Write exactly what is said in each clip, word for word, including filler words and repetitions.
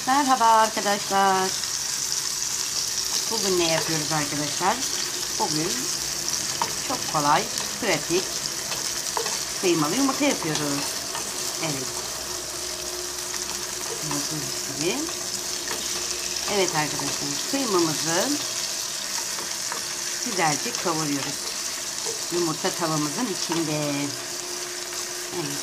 Merhaba arkadaşlar. Bugün ne yapıyoruz arkadaşlar? Bugün çok kolay, pratik kıymalı yumurta yapıyoruz. Evet. Gördüğünüz gibi. Evet arkadaşlar, kıymamızı güzelce kavuruyoruz. Yumurta tavamızın içinde. Evet.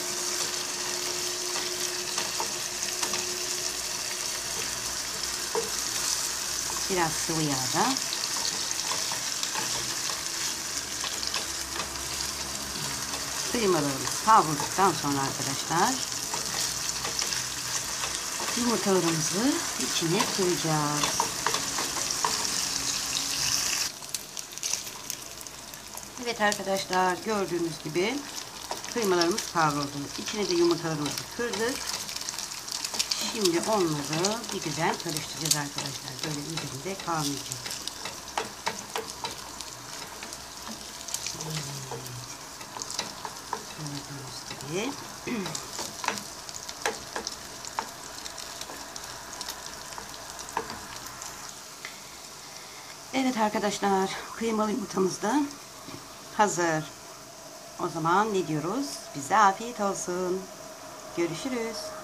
Biraz sıvı yağda kıymalarımızı kavurduktan sonra arkadaşlar yumurtalarımızı içine koyacağız. Evet arkadaşlar, gördüğünüz gibi kıymalarımız kavruldu. İçine de yumurtalarımızı kırdık. Şimdi onları bir güzel karıştıracağız arkadaşlar. Böyle üzerinde kalmayacak. Gördüğünüz gibi. Evet arkadaşlar, kıymalı yumurtamız da hazır. O zaman ne diyoruz? Bize afiyet olsun. Görüşürüz.